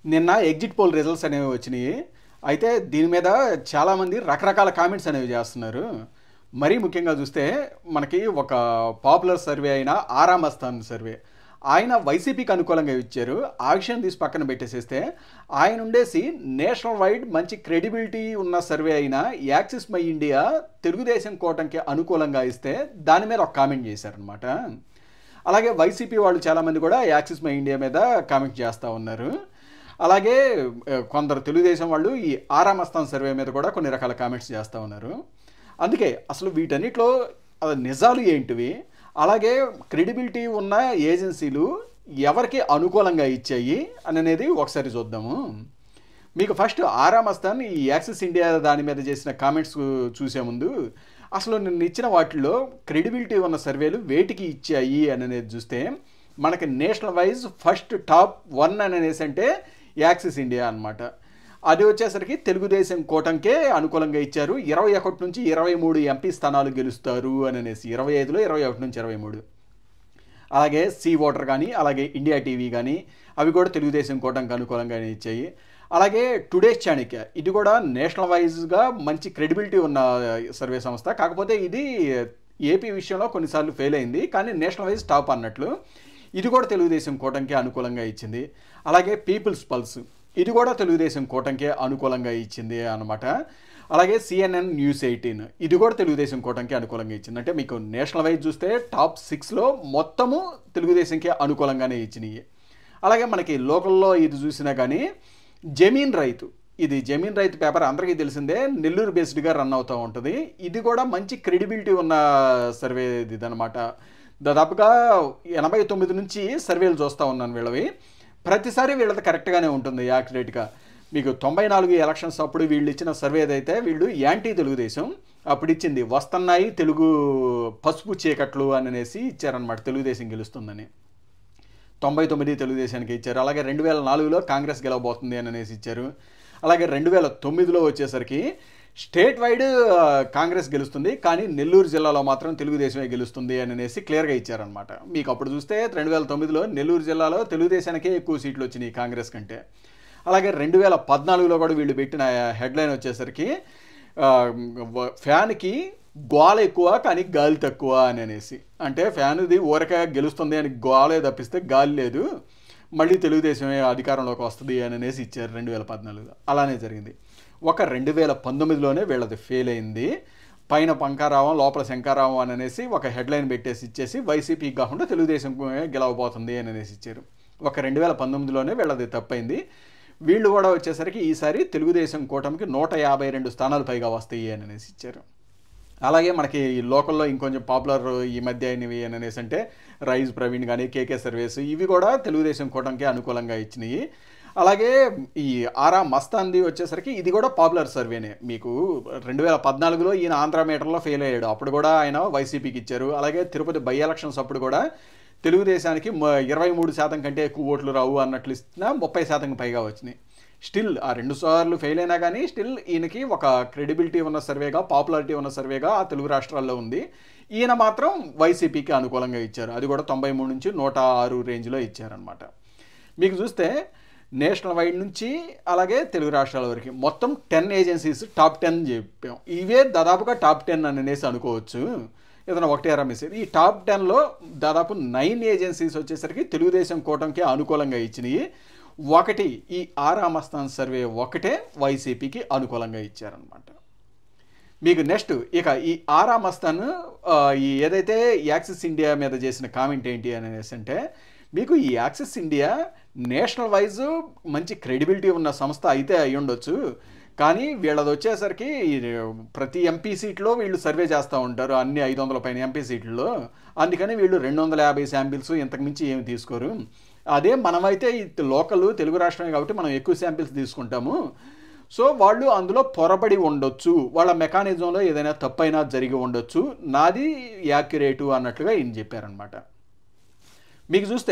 నిన్న exit poll results అనేవి వచ్చినాయి. అయితే దీని మీద చాలామంది రకరకాల కామెంట్స్ అనేవి చేస్తున్నారు. మరీ ముఖ్యంగా చూస్తే మనకి ఒక పాపులర్ సర్వే అయిన ఆరామ్ అస్థాన్ సర్వే ఆయన వైసీపీకి అనుకూలంగా ఇచ్చారు. ఆ విషయం తీసి పక్కన పెట్టేసేస్తే ఆయన ఉండేసి నేషనల్ వైడ్ మంచి క్రెడిబిలిటీ ఉన్న సర్వే అయిన యాక్సిస్ మై ఇండియా తెలుగుదేశం కూటమికి అనుకూలంగా ఇస్తే దాని మీద ఒక కామెంట్ చేశారనమాట. అలాగే వైసీపీ వాళ్ళు చాలామంది కూడా యాక్సిస్ మై ఇండియా మీద కామెంట్ చేస్తూ ఉన్నారు. అలాగే కొందరు తెలుగుదేశం వాళ్ళు ఈ ఆరామ్ అస్థాన్ సర్వే మీద కూడా కొన్ని రకాల కామెంట్స్ చేస్తూ ఉన్నారు. అందుకే అసలు వీటన్నిటిలో నిజాలు ఏంటివి, అలాగే క్రెడిబిలిటీ ఉన్న ఏజెన్సీలు ఎవరికి అనుకూలంగా ఇచ్చాయి అనేది ఒకసారి చూద్దాము. మీకు ఫస్ట్ ఆరామ్ అస్థాన్ ఈ యాక్సిస్ ఇండియా దాని మీద చేసిన కామెంట్స్ చూసే ముందు అసలు నిన్న ఇచ్చిన వాటిల్లో క్రెడిబిలిటీ ఉన్న సర్వేలు వేటికి ఇచ్చాయి అనేది చూస్తే మనకి నేషనల్ వైజ్ ఫస్ట్ టాప్ 1 అనేసి అంటే యాక్సిస్ ఇండియా అనమాట. అది వచ్చేసరికి తెలుగుదేశం కూటమికే అనుకూలంగా ఇచ్చారు. 21 నుంచి 23 ఎంపీ స్థానాలు గెలుస్తారు అనేసి 25లో 21 నుంచి 23. అలాగే సీ ఓటర్ కానీ అలాగే ఇండియా టీవీ కానీ అవి కూడా తెలుగుదేశం కూటమికి అనుకూలంగానే ఇచ్చాయి. అలాగే టుడేస్ చాణక్య ఇది కూడా నేషనల్ వైజ్గా మంచి క్రెడిబిలిటీ ఉన్న సర్వే సంస్థ. కాకపోతే ఇది ఏపీ విషయంలో కొన్నిసార్లు ఫెయిల్ అయింది, కానీ నేషనల్ వైజ్ టాప్ అన్నట్లు ఇది కూడా తెలుగుదేశం కూటమికి అనుకూలంగా ఇచ్చింది. అలాగే పీపుల్స్ పల్స్ ఇది కూడా తెలుగుదేశం కూటమికి అనుకూలంగా ఇచ్చింది అన్నమాట. అలాగే CNN News 18 ఇది కూడా తెలుగుదేశం కూటమికి అనుకూలంగా ఇచ్చింది. అంటే మీకు నేషనల్ వైజ్ చూస్తే టాప్ 6లో మొత్తము తెలుగుదేశంకి అనుకూలంగానే ఇచ్చినాయి. అలాగే మనకి లోకల్లో ఇది చూసినా కానీ జమీన్ రైతు ఇది జమీన్ రైతు పేపర్ అందరికీ తెలిసిందే, నెల్లూరు బేస్డ్గా రన్ అవుతూ ఉంటుంది. ఇది కూడా మంచి క్రెడిబిలిటీ ఉన్న సర్వే ఇదనమాట. దాదాపుగా 89 నుంచి సర్వేలు చూస్తూ ఉన్నాను వీళ్ళవి. ప్రతిసారి వీళ్ళది కరెక్ట్గానే ఉంటుంది యాక్యురేట్గా. మీకు 94 ఎలక్షన్స్ అప్పుడు వీళ్ళు ఇచ్చిన సర్వే ఏదైతే వీళ్ళు యాంటీ తెలుగుదేశం అప్పుడు ఇచ్చింది వస్తున్నాయి తెలుగు పసుపు చీకట్లు అనేసి ఇచ్చారనమాట, తెలుగుదేశం గెలుస్తుందని. 99 తెలుగుదేశానికి ఇచ్చారు. అలాగే 2004లో కాంగ్రెస్ గెలవబోతుంది అనేసి ఇచ్చారు. అలాగే 2009లో వచ్చేసరికి స్టేట్ వైడ్ కాంగ్రెస్ గెలుస్తుంది, కానీ నెల్లూరు జిల్లాలో మాత్రం తెలుగుదేశమే గెలుస్తుంది అనేసి క్లియర్గా ఇచ్చారనమాట. మీకు అప్పుడు చూస్తే 2009లో నెల్లూరు జిల్లాలో తెలుగుదేశానికే ఎక్కువ సీట్లు వచ్చినాయి కాంగ్రెస్ కంటే. అలాగే 2014లో కూడా వీళ్ళు పెట్టిన హెడ్లైన్ వచ్చేసరికి ఫ్యాన్కి గోల ఎక్కువ కానీ గాలి తక్కువ అనేసి. అంటే ఫ్యాన్ది ఊరక గెలుస్తుంది అని గోలే తప్పిస్తే గాలి లేదు, మళ్ళీ తెలుగుదేశమే అధికారంలోకి వస్తుంది అనేసి ఇచ్చారు 2014లో. అలానే జరిగింది. ఒక 2019లోనే వీళ్ళది ఫెయిల్ అయింది. పైన పంకారావం లోపల శంకారావం అనేసి ఒక హెడ్లైన్ పెట్టేసి ఇచ్చేసి వైసీపీ కాకుండా తెలుగుదేశం గెలవబోతుంది అనేసి ఇచ్చారు. ఒక 2019లోనే వీళ్ళది తప్పైంది. వీళ్ళు కూడా వచ్చేసరికి ఈసారి తెలుగుదేశం కూటమికి 152 స్థానాలు పైగా వస్తాయి అనేసి ఇచ్చారు. అలాగే మనకి లోకల్లో ఇంకొంచెం పాపులర్ ఈ మధ్య అయినవి అనేసి అంటే రైజ్ ప్రవీణ్ కానీ కేకే సర్వేస్ ఇవి కూడా తెలుగుదేశం కూటమికి అనుకూలంగా ఇచ్చినాయి. అలాగే ఈ ఆరామ్ అస్థాన్ది వచ్చేసరికి ఇది కూడా పాపులర్ సర్వేనే. మీకు 2014లో ఈయన ఆంధ్ర మీటర్లో ఫెయిల్ అయ్యాడు, అప్పుడు కూడా ఆయన వైసీపీకి ఇచ్చారు. అలాగే తిరుపతి బై ఎలక్షన్స్ అప్పుడు కూడా తెలుగుదేశానికి 23% కంటే ఎక్కువ ఓట్లు రావు అన్నట్లు ఇస్తున్నా 30% పైగా వచ్చినాయి. స్టిల్ ఆ 2 సార్లు ఫెయిల్ అయినా కానీ స్టిల్ ఈయనకి ఒక క్రెడిబిలిటీ ఉన్న సర్వేగా పాపులారిటీ ఉన్న సర్వేగా ఆ తెలుగు రాష్ట్రాల్లో ఉంది. ఈయన మాత్రం వైసీపీకి అనుకూలంగా ఇచ్చారు. అది కూడా 93 నుంచి 106 రేంజ్లో ఇచ్చారనమాట. మీకు చూస్తే నేషనల్ వైడ్ నుంచి అలాగే తెలుగు రాష్ట్రాల వరకు మొత్తం 10 ఏజెన్సీస్ టాప్ 10 చెప్పాం. ఇవే దాదాపుగా టాప్ 10 అనేసి అనుకోవచ్చు, ఏదైనా ఒకటి మిస్. ఈ టాప్ 10లో దాదాపు 9 ఏజెన్సీస్ వచ్చేసరికి తెలుగుదేశం కూటమికి అనుకూలంగా ఇచ్చినాయి. ఒకటి ఈ ఆరామ్ అస్థాన్ సర్వే ఒకటే వైసీపీకి అనుకూలంగా ఇచ్చారనమాట. మీకు నెక్స్ట్ ఇక ఈ ఆరామ్ అస్థాన్ ఈ ఏదైతే యాక్సిస్ ఇండియా మీద చేసిన కామెంట్ ఏంటి అనేసి అంటే మీకు ఈ యాక్సిస్ ఇండియా నేషనల్ వైజ్ మంచి క్రెడిబిలిటీ ఉన్న సంస్థ అయితే అయి ఉండొచ్చు, కానీ వీళ్ళది వచ్చేసరికి ప్రతి ఎంపీ సీట్లో వీళ్ళు సర్వే చేస్తూ ఉంటారు అన్ని 500 పైన ఎంపీ సీట్లలో. అందుకని వీళ్ళు 250 శాంపిల్స్ ఇంతకుమించి ఏమి తీసుకోరు. అదే మనమైతే లోకల్ తెలుగు రాష్ట్రమే కాబట్టి మనం ఎక్కువ శాంపిల్స్ తీసుకుంటాము. సో వాళ్ళు అందులో పొరబడి ఉండొచ్చు, వాళ్ళ మెకానిజంలో ఏదైనా తప్పైనా జరిగి ఉండొచ్చు, నాది యాక్యురేటు అన్నట్లుగా ఈయన చెప్పారనమాట. మీకు చూస్తే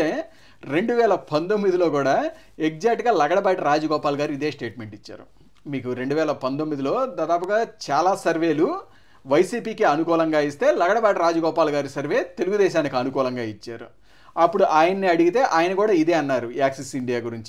2019లో కూడా ఎగ్జాక్ట్గా లగడబాటి రాజగోపాల్ గారు ఇదే స్టేట్మెంట్ ఇచ్చారు. మీకు 2019లో దాదాపుగా చాలా సర్వేలు వైసీపీకి అనుకూలంగా ఇస్తే లగడబాటి రాజగోపాల్ గారి సర్వే తెలుగుదేశానికి అనుకూలంగా ఇచ్చారు. అప్పుడు ఆయన్ని అడిగితే ఆయన కూడా ఇదే అన్నారు యాక్సిస్ ఇండియా గురించి.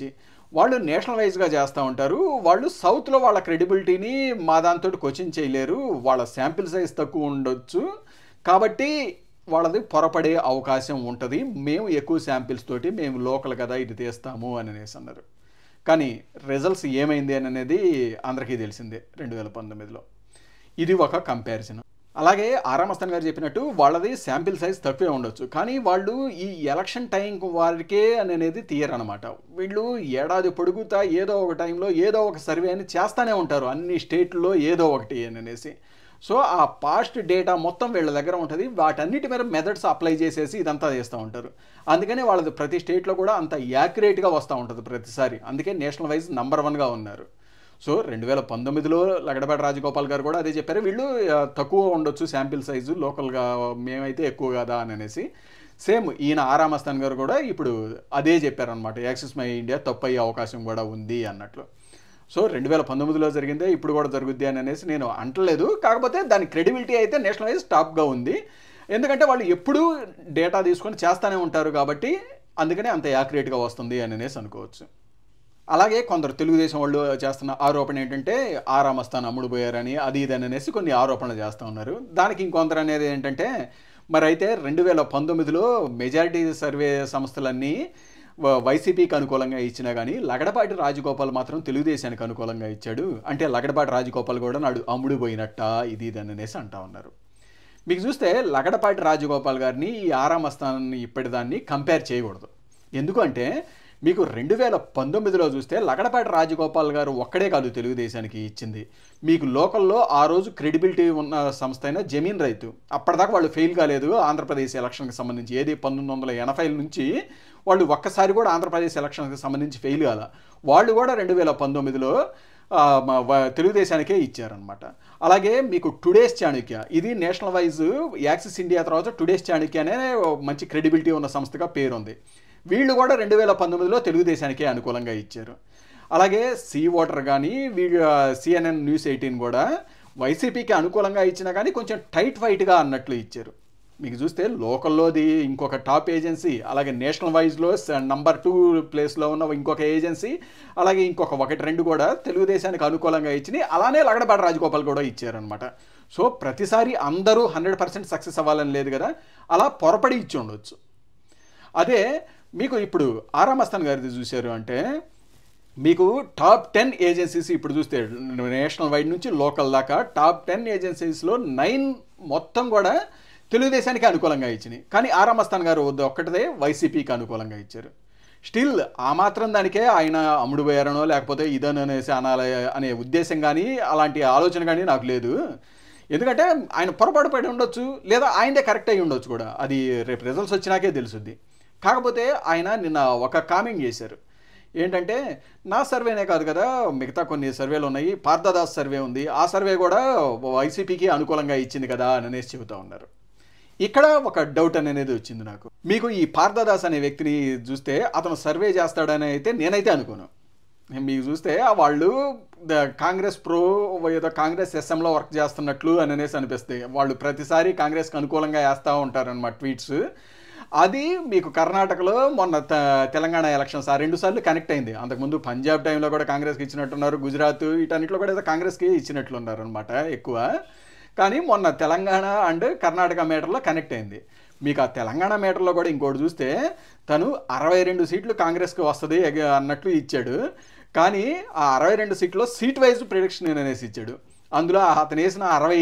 వాళ్ళు నేషనల్ వైజ్గా చేస్తూ ఉంటారు. వాళ్ళు సౌత్లో వాళ్ళ క్రెడిబిలిటీని మా దాంతో క్వశ్చన్ చేయలేరు, వాళ్ళ శాంపిల్ సైజ్ తక్కువ ఉండొచ్చు, కాబట్టి వాళ్ళది పొరపడే అవకాశం ఉంటుంది, మేము ఎక్కువ శాంపిల్స్ తోటి మేము లోకల్ కదా ఇది తీస్తాము అని అనేసి అన్నారు. కానీ రిజల్ట్స్ ఏమైంది అని అనేది అందరికీ తెలిసిందే 2019లో. ఇది ఒక కంపారిజన్. అలాగే ఆరామ్ అస్థాన్ గారు చెప్పినట్టు వాళ్ళది శాంపిల్ సైజ్ తక్కువే ఉండొచ్చు, కానీ వాళ్ళు ఈ ఎలక్షన్ టైం వారికే అనేది తీయరనమాట. వీళ్ళు ఏడాది పొడుగుతా ఏదో ఒక టైంలో ఏదో ఒక సర్వే అని చేస్తూనే ఉంటారు అన్ని స్టేట్లో ఏదో ఒకటి అని అనేసి. సో ఆ పాస్ట్ డేటా మొత్తం వీళ్ళ దగ్గర ఉంటుంది, వాటన్నిటి మీద మెథడ్స్ అప్లై చేసేసి ఇదంతా చేస్తూ ఉంటారు. అందుకనే వాళ్ళది ప్రతి స్టేట్లో కూడా అంత యాక్యురేట్గా వస్తూ ఉంటుంది ప్రతిసారి. అందుకే నేషనల్ వైజ్ నంబర్ 1గా ఉన్నారు. సో 2019లో లగడపాటి రాజగోపాల్ గారు కూడా అదే చెప్పారు, వీళ్ళు తక్కువ ఉండొచ్చు శాంపిల్ సైజు లోకల్గా, మేమైతే ఎక్కువ కదా అని అనేసి. సేమ్ ఈయన ఆరామ్ అస్థాన్ గారు కూడా ఇప్పుడు అదే చెప్పారనమాట, యాక్సిస్ మై ఇండియా తప్పు అయ్యే అవకాశం కూడా ఉంది అన్నట్లు. సో 2019లో జరిగిందే ఇప్పుడు కూడా జరుగుద్ది అని అనేసి నేను అంటలేదు, కాకపోతే దాని క్రెడిబిలిటీ అయితే నేషనల్ వైజ్ టాప్గా ఉంది. ఎందుకంటే వాళ్ళు ఎప్పుడూ డేటా తీసుకొని చేస్తూనే ఉంటారు కాబట్టి అందుకనే అంత యాక్యురేట్గా వస్తుంది అని అనేసి అనుకోవచ్చు. అలాగే కొందరు తెలుగుదేశం వాళ్ళు చేస్తున్న ఆరోపణ ఏంటంటే ఆరామ్ అస్థాన్ అమ్ముడు పోయారని అది ఇది అనేసి కొన్ని ఆరోపణలు చేస్తూ ఉన్నారు. దానికి ఇంకొందరు అనేది ఏంటంటే మరి అయితే 2019లో మెజారిటీ సర్వే సంస్థలన్నీ వైసీపీకి అనుకూలంగా ఇచ్చినా కానీ లగడపాటి రాజగోపాల్ మాత్రం తెలుగుదేశానికి అనుకూలంగా ఇచ్చాడు, అంటే లగడపాటి రాజగోపాల్ కూడా నాడు అమ్ముడు పోయినట్ట ఇది ఇది అనేసి అంటా ఉన్నారు. మీకు చూస్తే లగడపాటి రాజగోపాల్ గారిని ఈ ఆరామ్ అస్థాన్ని ఇప్పటిదాన్ని కంపేర్ చేయకూడదు. ఎందుకంటే మీకు 2019లో చూస్తే లగడపాటి రాజగోపాల్ గారు ఒక్కడే కాదు తెలుగుదేశానికి ఇచ్చింది, మీకు లోకల్లో ఆ రోజు క్రెడిబిలిటీ ఉన్న సంస్థ అయినా జమీన్ రైతు, అప్పటిదాకా వాళ్ళు ఫెయిల్ కాలేదు ఆంధ్రప్రదేశ్ ఎలక్షన్కి సంబంధించి. ఏది 1980 నుంచి వాళ్ళు ఒక్కసారి కూడా ఆంధ్రప్రదేశ్ ఎలక్షన్కి సంబంధించి ఫెయిల్ కాల, వాళ్ళు కూడా 2019లో తెలుగుదేశానికే ఇచ్చారనమాట. అలాగే మీకు టుడేస్ చాణక్య, ఇది నేషనల్ వైజ్ యాక్సిస్ ఇండియా తర్వాత టుడేస్ చాణక్య అనే మంచి క్రెడిబిలిటీ ఉన్న సంస్థగా పేరుంది, వీళ్ళు కూడా 2019లో తెలుగుదేశానికే అనుకూలంగా ఇచ్చారు. అలాగే సీ ఓటర్ కానీ వీళ్ళు CNN News 18 కూడా వైసీపీకి అనుకూలంగా ఇచ్చినా కానీ కొంచెం టైట్ ఫైట్గా అన్నట్లు ఇచ్చారు. మీకు చూస్తే లోకల్లోది ఇంకొక టాప్ ఏజెన్సీ, అలాగే నేషనల్ వైజ్లో నంబర్ 2 ప్లేస్లో ఉన్న ఇంకొక ఏజెన్సీ, అలాగే ఇంకొక 1-2 కూడా తెలుగుదేశానికి అనుకూలంగా ఇచ్చినాయి. అలానే లగడపాటి రాజగోపాల్ కూడా ఇచ్చారనమాట. సో ప్రతిసారి అందరూ 100% సక్సెస్ అవ్వాలని లేదు కదా, అలా పొరపడి ఇచ్చి ఉండొచ్చు. అదే మీకు ఇప్పుడు ఆరామ్ అస్థాన్ గారిది చూశారు అంటే మీకు టాప్ 10 ఏజెన్సీస్ ఇప్పుడు చూస్తే నేషనల్ వైడ్ నుంచి లోకల్ దాకా టాప్ 10 ఏజెన్సీస్లో 9 మొత్తం కూడా తెలుగుదేశానికి అనుకూలంగా ఇచ్చినాయి, కానీ ఆరామ్ అస్థాన్ గారు ఒక్కటిదే వైసీపీకి అనుకూలంగా ఇచ్చారు. స్టిల్ ఆ మాత్రం దానికే ఆయన అమ్ముడు పోయారనో లేకపోతే ఇదని అనేసి అనాలి అనే ఉద్దేశం కానీ అలాంటి ఆలోచన కానీ నాకు లేదు. ఎందుకంటే ఆయన పొరపాటు పడి ఉండొచ్చు, లేదా ఆయనదే కరెక్ట్ అయ్యి ఉండొచ్చు కూడా, అది రేపు రిజల్ట్స్ వచ్చినాకే తెలుసుద్ది. కాకపోతే ఆయన నిన్న ఒక కామెంట్ చేశారు, ఏంటంటే నా సర్వేనే కాదు కదా మిగతా కొన్ని సర్వేలు ఉన్నాయి, పార్థదాస్ సర్వే ఉంది, ఆ సర్వే కూడా వైసీపీకి అనుకూలంగా ఇచ్చింది కదా అని అనేసి చెబుతూ ఉన్నారు. ఇక్కడ ఒక డౌట్ అనేది వచ్చింది నాకు. మీకు ఈ పార్థదాస్ అనే వ్యక్తిని చూస్తే అతను సర్వే చేస్తాడని అయితే నేనైతే అనుకోను. మీకు చూస్తే వాళ్ళు కాంగ్రెస్ ప్రో ఏదో కాంగ్రెస్ ఎస్ఎంలో వర్క్ చేస్తున్నట్లు అని అనేసి అనిపిస్తాయి. వాళ్ళు ప్రతిసారి కాంగ్రెస్కి అనుకూలంగా వేస్తూ ఉంటారన్నమాట ట్వీట్స్. అది మీకు కర్ణాటకలో మొన్న తెలంగాణ ఎలక్షన్స్ ఆ 2 సార్లు కనెక్ట్ అయింది. అంతకుముందు పంజాబ్ టైంలో కూడా కాంగ్రెస్కి ఇచ్చినట్టున్నారు, గుజరాత్ వీటన్నిటిలో కూడా ఏదో కాంగ్రెస్కి ఇచ్చినట్లున్నారు అనమాట ఎక్కువ. కానీ మొన్న తెలంగాణ అండ్ కర్ణాటక మేటర్లో కనెక్ట్ అయింది. మీకు ఆ తెలంగాణ మేటర్లో కూడా ఇంకోటి చూస్తే తను 62 సీట్లు కాంగ్రెస్కి వస్తుంది అన్నట్లు ఇచ్చాడు, కానీ ఆ 62 సీట్లో సీట్ వైజ్ ప్రిడిక్షన్ అనేసి ఇచ్చాడు. అందులో అతను వేసిన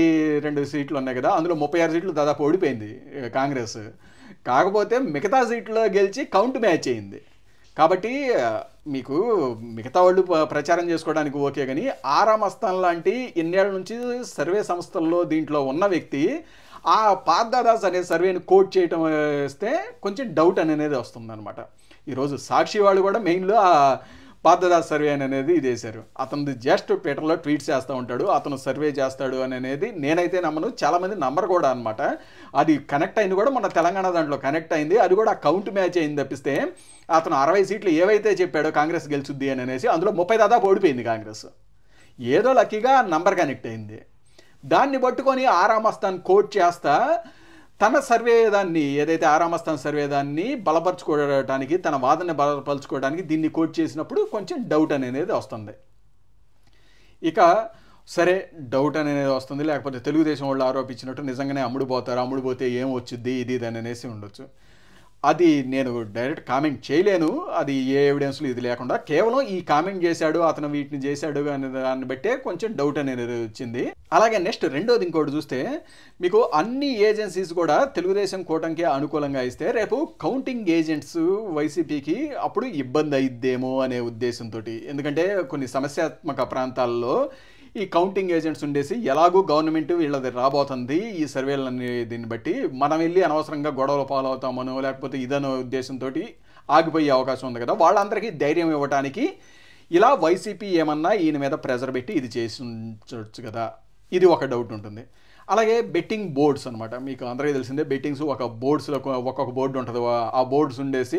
62 సీట్లు ఉన్నాయి కదా, అందులో 36 సీట్లు దాదాపు ఓడిపోయింది కాంగ్రెస్. కాకపోతే మిగతా సీట్లో గెలిచి కౌంట్ మ్యాచ్ అయింది. కాబట్టి మీకు మిగతా వాళ్ళు ప్రచారం చేసుకోవడానికి ఓకే, కానీ ఆరామ్ అస్థాన్ లాంటి ఎన్నేళ్ల నుంచి సర్వే సంస్థల్లో దీంట్లో ఉన్న వ్యక్తి ఆ పార్థదాస్ అనే సర్వేని కోట్ చేయటం వేస్తే కొంచెం డౌట్ అనేది వస్తుందన్నమాట. ఈరోజు సాక్షి వాళ్ళు కూడా మెయిన్లో ఆ పార్థదాస్ సర్వే అనేది ఇది వేశారు. అతను జస్ట్ ట్విట్టర్లో ట్వీట్స్ చేస్తూ ఉంటాడు, అతను సర్వే చేస్తాడు అనేది నేనైతే నమ్మను, చాలామంది నమ్మరు కూడా అనమాట. అది కనెక్ట్ అయింది కూడా మొన్న తెలంగాణ దాంట్లో కనెక్ట్ అయింది, అది కూడా కౌంట్ మ్యాచ్ అయింది తప్పిస్తే అతను 60 సీట్లు ఏవైతే చెప్పాడో కాంగ్రెస్ గెలుచుద్ది అని అనేసి అందులో 30 దాదాపు ఓడిపోయింది కాంగ్రెస్. ఏదో లక్కీగా నంబర్ కనెక్ట్ అయింది. దాన్ని పట్టుకొని ఆరామ్ అస్థాన్ కోట్ చేస్తా తన సర్వే దాన్ని ఏదైతే ఆరామస్థాన్ సర్వే దాన్ని బలపరచుకోవడానికి, తన వాదనని బలపరచుకోవడానికి దీన్ని కోట్ చేసినప్పుడు కొంచెం డౌట్ అనేది వస్తుంది. ఇక సరే డౌట్ అనేది వస్తుంది, లేకపోతే తెలుగుదేశం వాళ్ళు ఆరోపించినట్టు నిజంగానే అమ్ముడుపోతారు, అమ్ముడుపోతే ఏం వచ్చింది ఇది ఇది అనేసి ఉండొచ్చు. అది నేను డైరెక్ట్ కామెంట్ చేయలేను, అది ఏ ఎవిడెన్స్లు ఇది లేకుండా. కేవలం ఈ కామెంట్ చేశాడు, అతను వీటిని చేశాడు అనే దాన్ని బట్టే కొంచెం డౌట్ అనేది వచ్చింది. అలాగే నెక్స్ట్ రెండోది ఇంకోటి చూస్తే, మీకు అన్ని ఏజెన్సీస్ కూడా తెలుగుదేశం కూటమికి అనుకూలంగా ఇస్తే రేపు కౌంటింగ్ ఏజెంట్స్ వైసీపీకి అప్పుడు ఇబ్బంది అయిద్దేమో అనే ఉద్దేశంతో. ఎందుకంటే కొన్ని సమస్యాత్మక ప్రాంతాల్లో ఈ కౌంటింగ్ ఏజెంట్స్ ఉండేసి ఎలాగూ గవర్నమెంట్ వీళ్ళది రాబోతుంది ఈ సర్వేలన్నీ, దీన్ని బట్టి మనం వెళ్ళి అనవసరంగా గొడవలు పాలవుతామనో లేకపోతే ఇదనో ఉద్దేశంతో ఆగిపోయే అవకాశం ఉంది కదా, వాళ్ళందరికీ ధైర్యం ఇవ్వడానికి ఇలా వైసీపీ ఏమన్నా ఈయన మీద ప్రెజర్ పెట్టి ఇది చేసి ఉంచవచ్చు కదా, ఇది ఒక డౌట్ ఉంటుంది. అలాగే బెట్టింగ్ బోర్డ్స్ అనమాట, మీకు అందరికీ తెలిసిందే బెట్టింగ్స్ ఒక బోర్డ్స్లో ఒక్కొక్క బోర్డు ఉంటుంది, ఆ బోర్డ్స్ ఉండేసి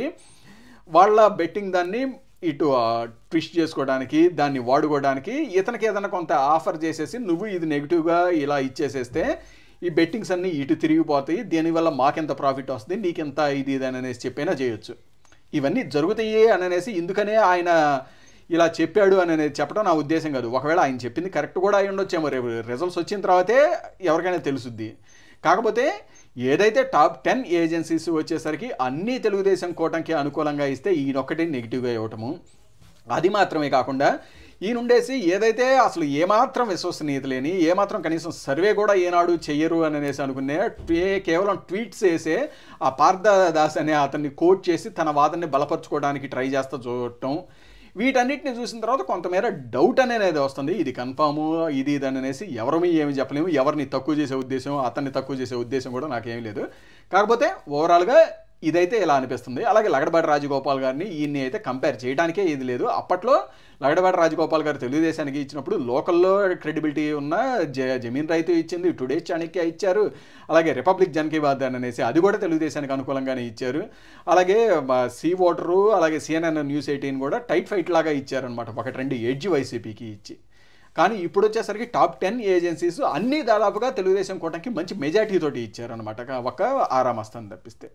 వాళ్ళ బెట్టింగ్ దాన్ని ఇటు ట్విస్ట్ చేసుకోవడానికి, దాన్ని వాడుకోవడానికి ఇతనికి ఏదైనా కొంత ఆఫర్ చేసేసి నువ్వు ఇది నెగిటివ్గా ఇలా ఇచ్చేసేస్తే ఈ బెట్టింగ్స్ అన్నీ ఇటు తిరిగిపోతాయి, దీనివల్ల మాకెంత ప్రాఫిట్ వస్తుంది, నీకెంత ఇది ఇది అని అనేసి చెప్పైనా చేయొచ్చు. ఇవన్నీ జరుగుతాయి అని అనేసి ఇందుకనే ఆయన ఇలా చెప్పాడు అని అనేది చెప్పడం నా ఉద్దేశం కాదు. ఒకవేళ ఆయన చెప్పింది కరెక్ట్ కూడా అయి ఉండొచ్చేమో, రేపు రిజల్ట్స్ వచ్చిన తర్వాతే ఎవరికైనా తెలుసుద్ది. కాకపోతే ఏదైతే టాప్ 10 ఏజెన్సీస్ వచ్చేసరికి అన్నీ తెలుగుదేశం కూటమికి అనుకూలంగా ఇస్తే ఈయనొక్కటి నెగిటివ్గా ఇవ్వటము, అది మాత్రమే కాకుండా ఈయనుండేసి ఏదైతే అసలు ఏమాత్రం విశ్వసనీయత లేని, ఏమాత్రం కనీసం సర్వే కూడా ఏనాడు చెయ్యరు అని అనేసి అనుకునే కేవలం ట్వీట్స్ వేసే ఆ పార్థదాస్ అనే అతన్ని కోట్ చేసి తన వాదనని బలపరచుకోవడానికి ట్రై చేస్తూ చూడటం, వీటన్నిటిని చూసిన తర్వాత కొంతమేర డౌట్ అనేది వస్తుంది. ఇది కన్ఫాము ఇది ఇది అనేసి ఎవరమీ ఏమి చెప్పలేము, ఎవరిని తక్కువ చేసే ఉద్దేశం, అతన్ని తక్కువ చేసే ఉద్దేశం కూడా నాకేమీ లేదు. కాకపోతే ఓవరాల్గా ఇదైతే ఇలా అనిపిస్తుంది. అలాగే లగడపాటి రాజగోపాల్ గారిని ఈయన్ని అయితే కంపేర్ చేయడానికే ఇది లేదు. అప్పట్లో లగడపాటి రాజగోపాల్ గారు తెలుగుదేశానికి ఇచ్చినప్పుడు లోకల్లో క్రెడిబిలిటీ ఉన్న జమీన్ రైతు ఇచ్చింది, టుడే చాణక్య ఇచ్చారు, అలాగే రిపబ్లిక్ జన్ కీ బాత్ అనేసి అది కూడా తెలుగుదేశానికి అనుకూలంగానే ఇచ్చారు. అలాగే సీ ఓటరు, అలాగే CNN న్యూస్ 18 కూడా టైట్ ఫైట్ లాగా ఇచ్చారనమాట, ఒకటి రెండు ఎడ్జ్ వైసీపీకి ఇచ్చి. కానీ ఇప్పుడు వచ్చేసరికి టాప్ 10 ఏజెన్సీస్ అన్నీ దాదాపుగా తెలుగుదేశం కూటమికి మంచి మెజార్టీతోటి ఇచ్చారనమాట, ఒక ఆరామస్థానం తప్పిస్తే.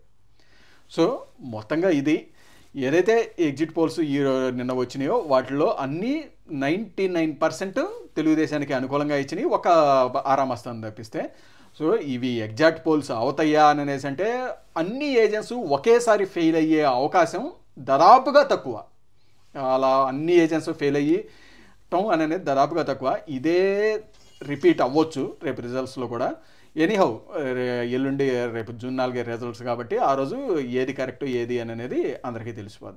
సో మొత్తంగా ఇది ఏదైతే ఎగ్జిట్ పోల్స్ నిన్న వచ్చినాయో వాటిలో అన్నీ 99% తెలుగుదేశానికి అనుకూలంగా ఇచ్చినాయి, ఒక ఆరామస్థానం తప్పిస్తే. సో ఇవి ఎగ్జాక్ట్ పోల్స్ అవుతాయా అని అనేసి అంటే అన్ని ఏజెన్సీ ఒకేసారి ఫెయిల్ అయ్యే అవకాశం దాదాపుగా తక్కువ. అలా అన్ని ఏజెన్సీ ఫెయిల్ అయ్యటం అనేది దాదాపుగా తక్కువ. ఇదే రిపీట్ అవ్వచ్చు రేపు రిజల్ట్స్లో కూడా. ఎనీహౌ ఎల్లుండి రేపు June 4 రిజల్ట్స్ కాబట్టి ఆ రోజు ఏది కరెక్ట్ ఏది అని అనేది అందరికీ తెలిసిపోద్ది.